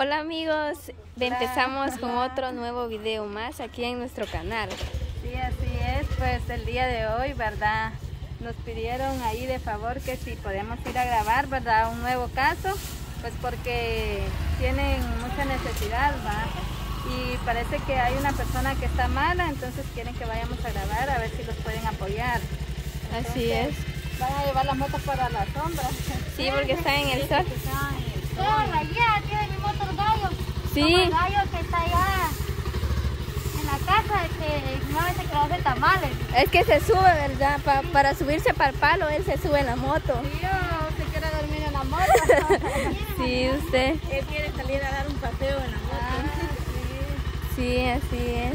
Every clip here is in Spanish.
Hola amigos, empezamos con otro nuevo video más aquí en nuestro canal. Sí, así es, pues el día de hoy, ¿verdad? Nos pidieron ahí de favor que si podemos ir a grabar, ¿verdad? Un nuevo caso, pues porque tienen mucha necesidad, ¿va? Y parece que hay una persona que está mala, entonces quieren que vayamos a grabar a ver si los pueden apoyar. Así es. Van a llevar las motos para la sombra. Sí, porque están en el sol. Allá tiene mi moto el gallo. Sí. Como el gallo que está allá en la casa, que no dice que va a hacer tamales. Es que se sube, ¿verdad? Para subirse para el palo, él se sube en la moto. Sí, o se quiere dormir en la moto. Sí, usted. Él quiere salir a dar un paseo en la moto. Sí, así es.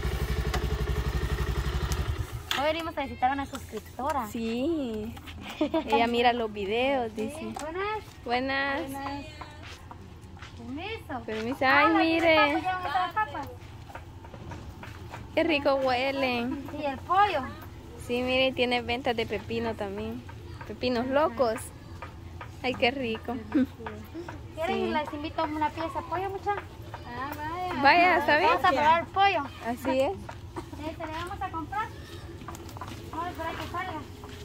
Hoy venimos a visitar a una suscriptora. Sí. Ella mira los videos, dice. Sí, buenas. Buenas. Permiso. Permiso. Ay, mire. ¿Llevan estas papas? Qué rico huelen. Sí, el pollo. Sí, mire, tiene ventas de pepino también. Pepinos locos. Ay, qué rico. ¿Quieren? Sí. Les invito a una pieza de pollo, muchachos. Ah, vaya. Vaya, ¿está bien? Vamos a probar el pollo. Así es. Le vamos a comprar. Vamos a esperar que salga.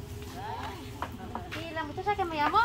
Y la muchacha que me llamó.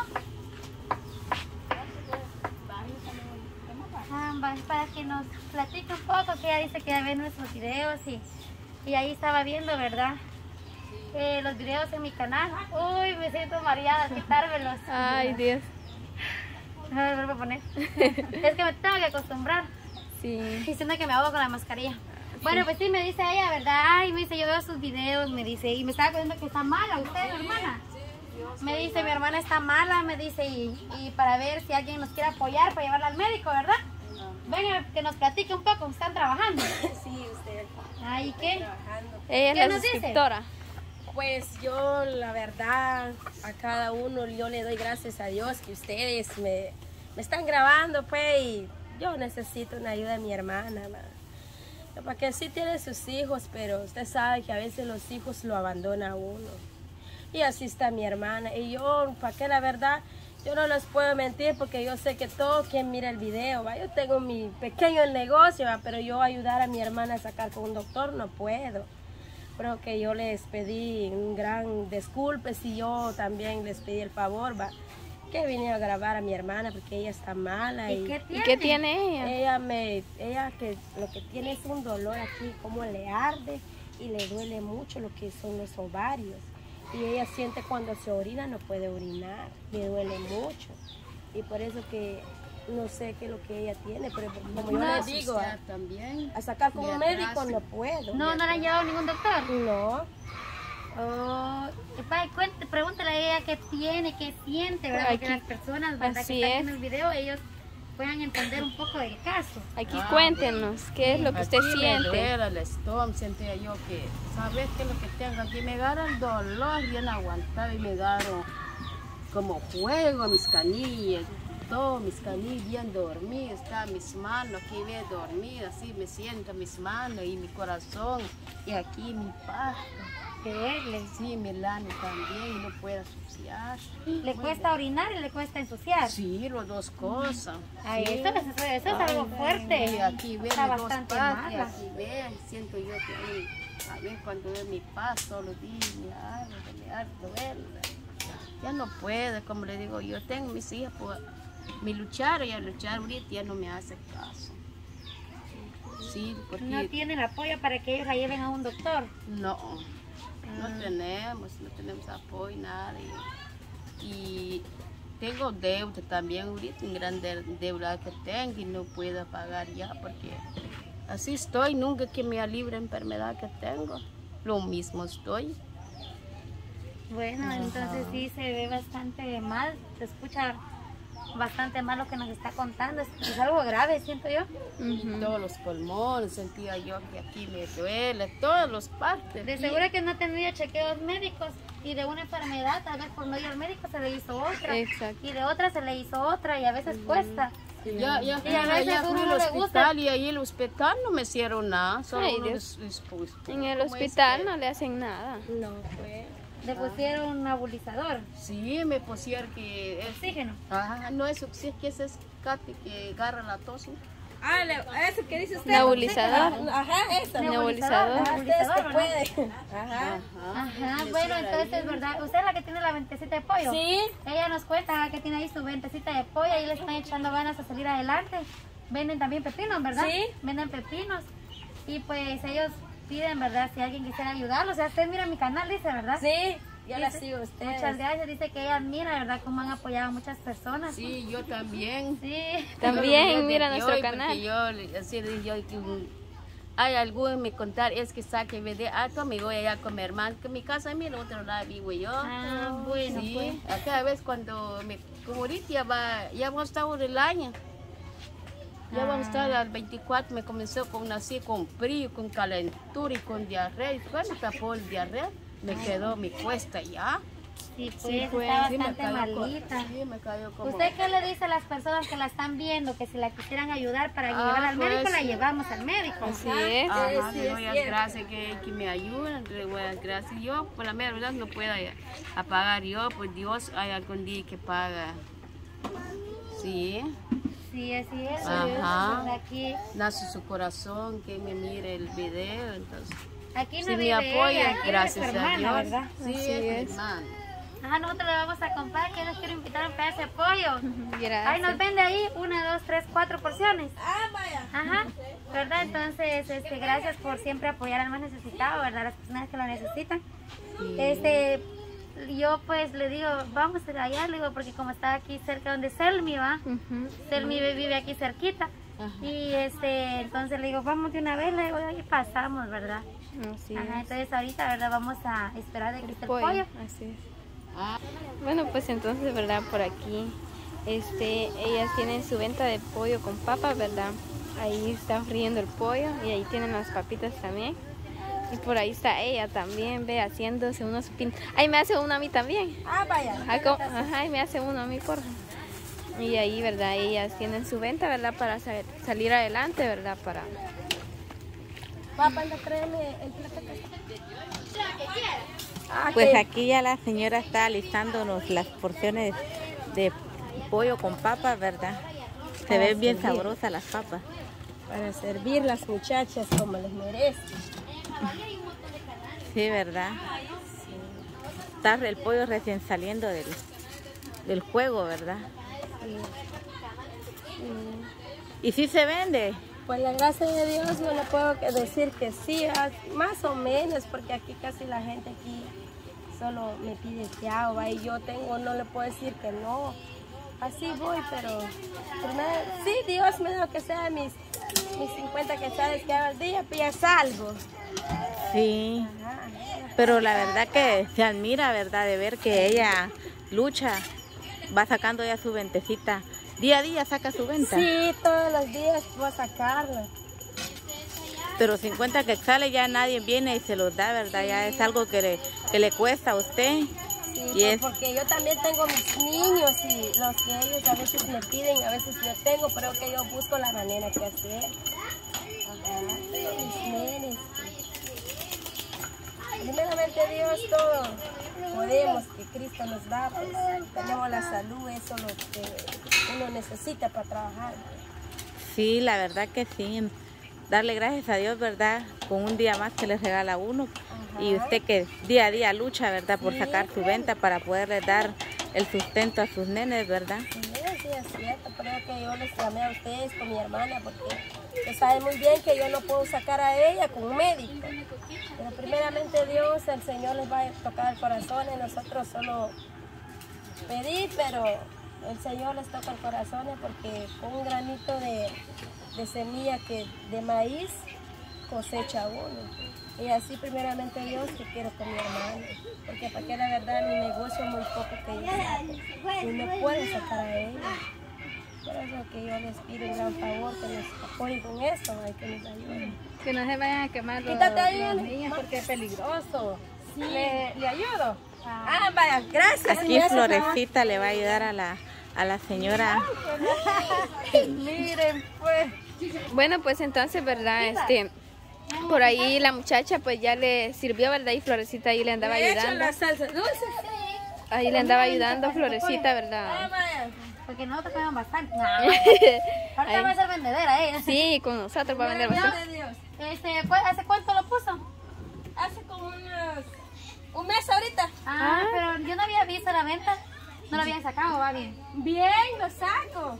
Para que nos platique un poco, que ella dice que ya ve nuestros videos y ahí estaba viendo, ¿verdad? Los videos en mi canal. Uy, me siento mareada al quitármelos. Ay, Dios. No me vuelvo a poner. Es que me tengo que acostumbrar. Sí. Diciendo que me hago con la mascarilla. Bueno, pues sí, me dice ella, ¿verdad? Ay, me dice, yo veo sus videos, me dice, y me estaba contando que está mala usted, hermana. Me dice, mi hermana está mala, me dice, y para ver si alguien nos quiere apoyar para llevarla al médico, ¿verdad? Venga, que nos platique un poco, ¿están trabajando? Sí, usted. Ay, ¿qué? Trabajando. Ella ¿Qué es la nos dice? suscriptora. Pues yo, la verdad, a cada uno yo le doy gracias a Dios que ustedes me están grabando, pues, y yo necesito una ayuda de mi hermana, porque sí tiene sus hijos, pero usted sabe que a veces los hijos lo abandonan a uno. Y así está mi hermana. Y yo, para que la verdad, yo no les puedo mentir porque yo sé que todo quien mira el video, ¿va? Yo tengo mi pequeño negocio, ¿va? Pero yo ayudar a mi hermana a sacar con un doctor no puedo. Creo que yo les pedí un gran disculpe si yo también les pedí el favor, ¿va? Que vine a grabar a mi hermana porque ella está mala. ¿Y qué ¿Y tiene? qué tiene ella? Ella que lo que tiene es un dolor aquí, como le arde y le duele mucho lo que son los ovarios. Y ella siente cuando se orina no puede orinar, le duele mucho. Y por eso que no sé qué es lo que ella tiene, pero como yo le digo, a sacar con un médico no puedo. No le han llevado ningún doctor. No. Oh, pregúntale a ella qué tiene, qué siente, ¿verdad? Porque Aquí. las personas, ¿verdad? Así que están es. en el video, ellos puedan entender un poco del caso. Aquí cuéntenos, ¿qué es lo que usted Aquí me siente? duele el estómago, sentía yo que, ¿sabes qué es lo que tengo aquí? Me agarra el dolor bien aguantado y me agarro como fuego mis canillas, todo mis canillas bien dormidas, están mis manos aquí bien dormidas, así me siento mis manos y mi corazón y aquí mi pasta. Sí, mi lana también, no puedo asociar. ¿Le cuesta orinar y le cuesta ensuciar? Sí, las dos cosas. Ay, sí. eso es algo fuerte. Y aquí ven Está mis dos bastante partes, mala. aquí ven, siento yo que ahí, a ver cuando veo mi paz todos los días, me duele. Ya no puedo, como le digo, yo tengo mis hijas, pues, mi luchar y a luchar ahorita ya no me hace caso. Sí, porque No tienen apoyo para que ellos la lleven a un doctor. no tenemos apoyo, nada. Y tengo deuda también ahorita, un gran deuda que tengo y no puedo pagar ya porque así estoy, nunca que me libre la enfermedad que tengo, lo mismo estoy. Bueno, entonces sí se ve bastante mal, se escucha bastante mal lo que nos está contando, es algo grave, siento yo. Todos los pulmones, sentía yo que aquí me duele, todas las partes. De seguro que no ha tenido chequeos médicos y de una enfermedad, tal vez por no ir al médico se le hizo otra. Exacto. Y de otra se le hizo otra y a veces cuesta. Ya Y a veces ya uno fui no al le gusta. hospital y ahí en el hospital no me hicieron nada, solo Ay, uno Dios. pues, En el ¿cómo es hospital que? no le hacen nada. No, pues. Le pusieron un nebulizador, Sí, me pusieron que oxígeno. no es oxígeno, que es alicate que agarra la tos. Ah, eso que dice usted. Nebulizador. Ajá, eso. Nebulizador. Ustedes que pueden. Ajá. Ajá, bueno, entonces, ¿verdad? ¿Usted es la que tiene la ventecita de pollo? Sí. Ella nos cuenta que tiene ahí su ventecita de pollo, ahí le están echando ganas a salir adelante. Venden también pepinos, ¿verdad? Sí. Venden pepinos. Y pues ellos piden, ¿verdad? Si alguien quisiera ayudarlos. O sea, usted mira mi canal, dice, ¿verdad? Sí, yo la Dice, sigo a ustedes. Muchas gracias. Dice que ella admira, ¿verdad? Cómo han apoyado a muchas personas. Sí, yo también. Sí. También mira Yo, nuestro porque canal. yo, así, yo, hay algo me contar, es que saque de acá, me voy allá a comer más, que mi casa en el otro lado vivo yo. Ah, bueno, Sí, pues. acá a veces cuando como ahorita ya vamos a estar el año. Ya vamos a estar al 24, me comenzó con así, con frío, con calentura y con diarrea. Y cuando tapó el diarrea, me quedó mi cuesta ya. Sí, pues, Sí, pues, está Sí, me bastante cayó malita. Sí, me cayó como... ¿Usted qué le dice a las personas que la están viendo, que si la quisieran ayudar para llevar al médico, pues, la llevamos al médico? Así es. Ajá, Sí, le es doy las cierto. gracias que me ayudan, le doy las gracias. Yo, por la mera verdad, no puedo pagar yo, pues Dios hay algún día que paga. Sí, Sí, así es. Ajá. Aquí, nace su corazón, que me mire el video, entonces... aquí no Si me vive apoya, ella, aquí gracias vive su a hermana, Dios. ¿verdad? Sí, Así es mi es. hermana. Ajá, nosotros le vamos a comprar, que les quiero invitar un pedazo de pollo. Ahí nos Gracias. vende ahí 1, 2, 3, 4 porciones. Ah, vaya. Ajá, ¿verdad? Entonces, gracias por siempre apoyar al más necesitado, ¿verdad? Las personas que lo necesitan. Yo pues le digo, vamos a ir allá, le digo, porque como está aquí cerca donde Selmi va, Ujú. Selmi vive aquí cerquita. Y entonces le digo, vamos de una vez, le digo, y pasamos, ¿verdad? Así Ajá, es. entonces ahorita, ¿verdad? Vamos a esperar de que esté el pollo. Así es. Ah, Bueno, pues entonces, ¿verdad? Por aquí, ellas tienen su venta de pollo con papas, ¿verdad? Ahí está friendo el pollo y ahí tienen las papitas también. Y por ahí está ella también, ve, haciéndose unos pintos. Ahí me hace uno a mí también. Ah, vaya. Ajá, y me hace uno a mí, por Y ahí, ¿verdad? Ellas tienen su venta, ¿verdad? Para salir adelante, ¿verdad? Para... Papá, tráeme el plato. Pues aquí ya la señora está alistándonos las porciones de pollo con papas, ¿verdad? Se ven bien sabrosas las papas. Para servir las muchachas como les merece. Sí, ¿verdad? Está el pollo recién saliendo del juego, ¿verdad? ¿Y sí se vende? Pues la gracia de Dios no le puedo decir que sí, más o menos, porque aquí casi la gente aquí solo me pide fiado, y yo no le puedo decir que no. Así voy, pero primero, sí, Dios me da que sea mis 50 quetzales que hago al día, pues ya salgo. Sí, Ajá. pero la verdad que se admira, ¿verdad? De ver que ella lucha, va sacando ya su ventecita. Día a día saca su venta. Sí, todos los días voy a sacarlo. Pero 50 quetzales ya nadie viene y se los da, ¿verdad? Ya es algo que le cuesta a usted. Sí, Y pues es- porque yo también tengo mis niños y los que ellos a veces me piden, a veces yo tengo, pero que yo busco la manera que hacer. Ajá, tengo mis nenes. Primeramente Dios, todo podemos, que Cristo nos da, pues tenemos la salud, eso es lo que uno necesita para trabajar. Sí, la verdad que sí. Darle gracias a Dios, ¿verdad? Con un día más que le regala a uno. Y usted que día a día lucha, ¿verdad? Por sacar su venta para poderle dar el sustento a sus nenes, ¿verdad? Sí, es cierto, creo que yo les llamé a ustedes con mi hermana porque ustedes saben muy bien que yo no puedo sacar a ella con un médico. Pero primeramente Dios, el Señor les va a tocar el corazón y nosotros solo pedir, pero el Señor les toca el corazón porque con un granito de semilla de maíz cosecha uno. Y así primeramente Dios que quiero con mi hermano, porque para que la verdad mi negocio es muy poco que yo saco y no puedo sacar a ella. Por eso que yo les pido un gran favor que nos apoyen con esto, y que nos ayuden. Que no se vayan a quemar Quítate ahí, los niños porque es peligroso. Sí. ¿Le ayudo? Ah, vaya, gracias. Aquí Florecita le va a ayudar a la señora. Miren, pues. Bueno, pues entonces, ¿verdad? Por ahí la muchacha pues ya le sirvió, ¿verdad? Y Florecita ahí le andaba Le echo ayudando. la salsa dulce. Ahí le andaba ayudando Florecita, ¿verdad? Ah, vaya. Porque nosotros comemos bastante. Ay. Ahorita va a ser vendedera, ¿eh? Sí, con nosotros va a vender bastante. de Dios. ¿Hace cuánto lo puso? Hace como un mes ahorita. Pero yo no había visto la venta. No lo habían sacado, va bien. Bien, lo saco.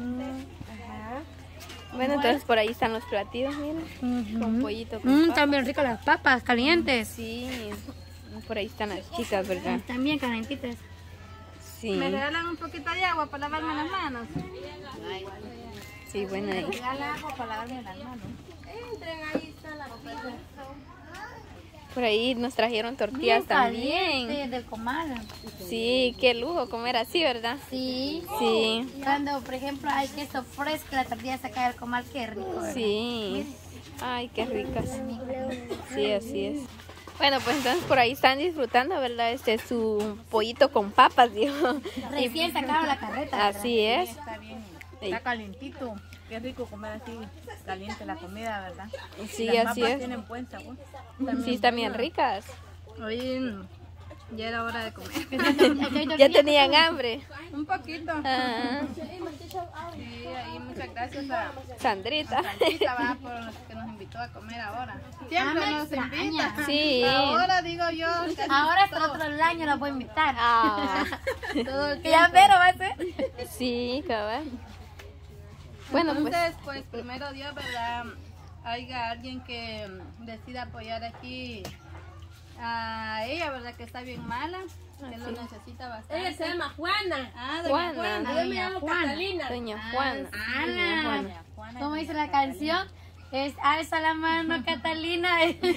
Bueno, entonces por ahí están los platillos, miren. Con pollito, con papa. Están bien ricas las papas, calientes. Sí, por ahí están las chicas, ¿verdad? Están bien calentitas. Sí, ¿Me regalan un poquito de agua para lavarme las manos? sí, bueno. Ahí. Regala agua para lavarme las manos. Entren, ahí está la pizza. Por ahí nos trajeron tortillas también. Del comal. Sí, qué lujo comer así, ¿verdad? Sí. Sí, Cuando, por ejemplo, hay queso fresco, la tortilla saca del comal, qué rico. ¿verdad? sí. Ay, qué ricas. Sí, así es. Bueno, pues entonces por ahí están disfrutando, ¿verdad? Su pollito con papas, digo. Recién sacado la carreta. Así es. Está bien, Sí. está calientito. Qué rico comer así, caliente la comida, ¿verdad? Sí, Las así papas es. tienen buen sabor. Sí, están bien ricas. Hoy ya era hora de comer. Ya tenían hambre. Un poquito. Ah, Sí, ahí muchas gracias a Sandrita. Sandrita, va, por los que nos invitó a comer ahora. Siempre me nos extraña. invita. Sí. Ahora digo yo. Ahora hasta el otro año la voy a invitar. Ah, Todo el Ya, tiempo. pero va a ser. sí, cabal. Bueno, pues Entonces, pues primero Dios, ¿verdad? Haya alguien que decida apoyar aquí a ella, ¿verdad? Que está bien mala, que lo necesita bastante. Ella se llama Juana. Doña Juana. Yo me llamo Catalina. doña Juana. Doña Juana. ¿Cómo dice la canción? Es alza la mano, Catalina.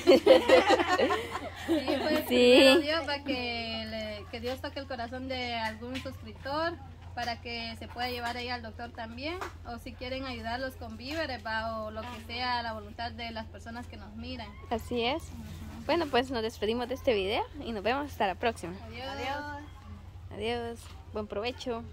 Sí, pues Sí. primero Dios, para que Dios toque el corazón de algún suscriptor para que se pueda llevar ahí al doctor también, o si quieren ayudarlos con víveres, va, o lo que sea la voluntad de las personas que nos miran. Así es. Bueno, pues nos despedimos de este video y nos vemos hasta la próxima. Adiós. Adiós. Buen provecho.